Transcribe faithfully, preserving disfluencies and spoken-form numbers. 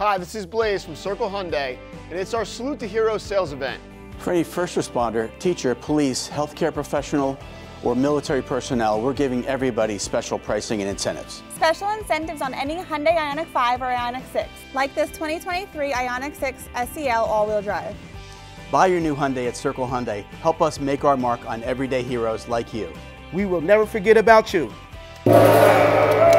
Hi, this is Blaze from Circle Hyundai, and it's our Salute to Heroes sales event. For any first responder, teacher, police, healthcare professional, or military personnel, we're giving everybody special pricing and incentives. Special incentives on any Hyundai Ioniq five or Ioniq six, like this twenty twenty-three Ioniq six S E L all-wheel drive. Buy your new Hyundai at Circle Hyundai. Help us make our mark on everyday heroes like you. We will never forget about you.